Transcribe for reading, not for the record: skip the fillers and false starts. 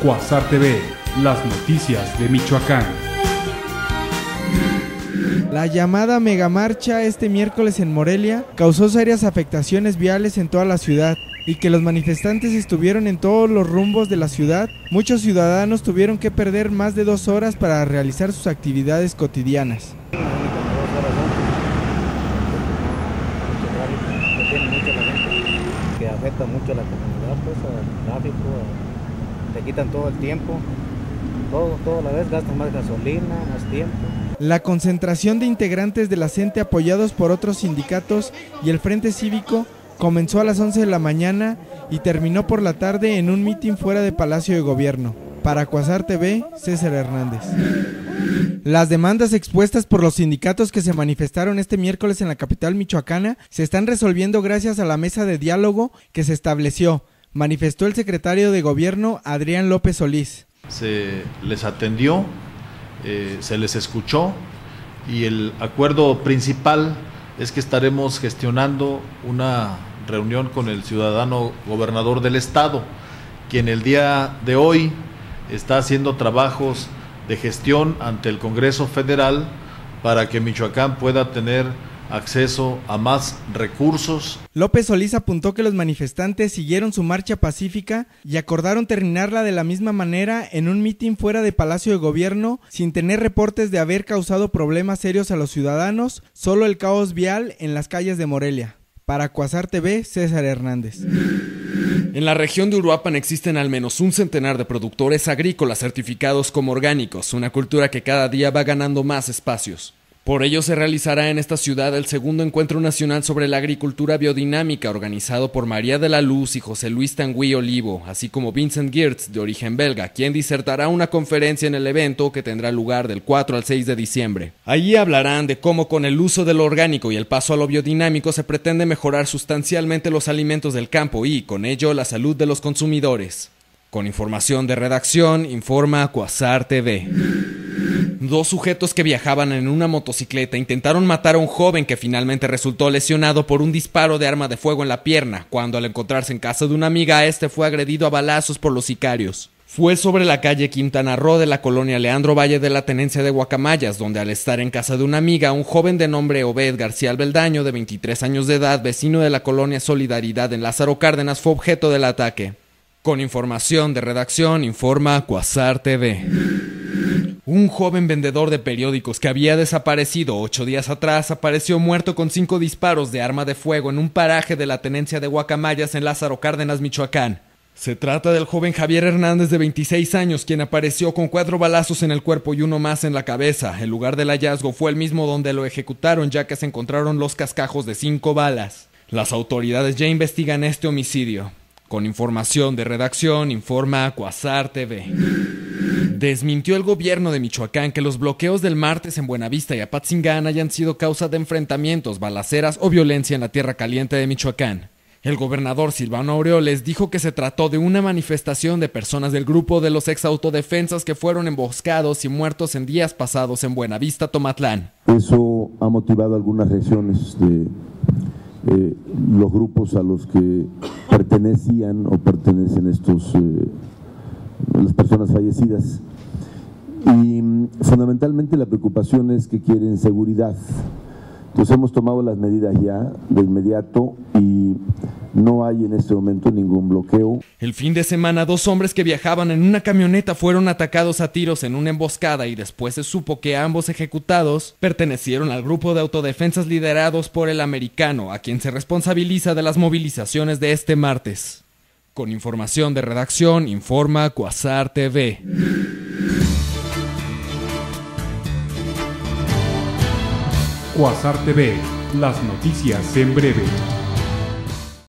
Cuasar TV, las noticias de Michoacán. La llamada megamarcha este miércoles en Morelia causó serias afectaciones viales en toda la ciudad y que los manifestantes estuvieron en todos los rumbos de la ciudad. Muchos ciudadanos tuvieron que perder más de 2 horas para realizar sus actividades cotidianas. Que afecta mucho a la comunidad, pues al tráfico, te quitan todo el tiempo, todo a la vez, gastan más gasolina, más tiempo. La concentración de integrantes de la CENTE apoyados por otros sindicatos y el Frente Cívico comenzó a las 11 de la mañana y terminó por la tarde en un mitin fuera de Palacio de Gobierno. Para Cuasar TV, César Hernández. Las demandas expuestas por los sindicatos que se manifestaron este miércoles en la capital michoacana se están resolviendo gracias a la mesa de diálogo que se estableció, manifestó el secretario de Gobierno Adrián López Solís. Se les atendió, se les escuchó y el acuerdo principal es que estaremos gestionando una reunión con el ciudadano gobernador del estado, quien el día de hoy está haciendo trabajos de gestión ante el Congreso Federal para que Michoacán pueda tener acceso a más recursos. López Solís apuntó que los manifestantes siguieron su marcha pacífica y acordaron terminarla de la misma manera en un mitin fuera de Palacio de Gobierno sin tener reportes de haber causado problemas serios a los ciudadanos, solo el caos vial en las calles de Morelia. Para Cuasar TV, César Hernández. En la región de Uruapan existen al menos un centenar de productores agrícolas certificados como orgánicos, una cultura que cada día va ganando más espacios. Por ello se realizará en esta ciudad el segundo encuentro nacional sobre la agricultura biodinámica organizado por María de la Luz y José Luis Tanguy Olivo, así como Vincent Geertz, de origen belga, quien disertará una conferencia en el evento que tendrá lugar del 4 al 6 de diciembre. Allí hablarán de cómo con el uso de lo orgánico y el paso a lo biodinámico se pretende mejorar sustancialmente los alimentos del campo y, con ello, la salud de los consumidores. Con información de redacción, informa Cuasar TV. 2 sujetos que viajaban en una motocicleta intentaron matar a un joven que finalmente resultó lesionado por un disparo de arma de fuego en la pierna, cuando al encontrarse en casa de una amiga, este fue agredido a balazos por los sicarios. Fue sobre la calle Quintana Roo de la colonia Leandro Valle de la tenencia de Guacamayas, donde al estar en casa de una amiga, un joven de nombre Obed García Albeldaño, de 23 años de edad, vecino de la colonia Solidaridad en Lázaro Cárdenas, fue objeto del ataque. Con información de redacción, informa Cuasar TV. Un joven vendedor de periódicos que había desaparecido 8 días atrás apareció muerto con 5 disparos de arma de fuego en un paraje de la tenencia de Guacamayas en Lázaro Cárdenas, Michoacán. Se trata del joven Javier Hernández, de 26 años, quien apareció con 4 balazos en el cuerpo y uno más en la cabeza. El lugar del hallazgo fue el mismo donde lo ejecutaron, ya que se encontraron los cascajos de 5 balas. Las autoridades ya investigan este homicidio. Con información de redacción, informa Cuasar TV. Desmintió el gobierno de Michoacán que los bloqueos del martes en Buenavista y Apatzingán hayan sido causa de enfrentamientos, balaceras o violencia en la tierra caliente de Michoacán. El gobernador Silvano Aureoles dijo que se trató de una manifestación de personas del grupo de los exautodefensas que fueron emboscados y muertos en días pasados en Buenavista, Tomatlán. Eso ha motivado algunas reacciones de los grupos a los que pertenecían o pertenecen las personas fallecidas, y fundamentalmente la preocupación es que quieren seguridad. Entonces hemos tomado las medidas ya de inmediato y no hay en este momento ningún bloqueo. El fin de semana 2 hombres que viajaban en una camioneta fueron atacados a tiros en una emboscada y después se supo que ambos ejecutados pertenecieron al grupo de autodefensas liderados por el americano, a quien se responsabiliza de las movilizaciones de este martes. Con información de redacción, informa Cuasar TV. Cuasar TV, las noticias en breve.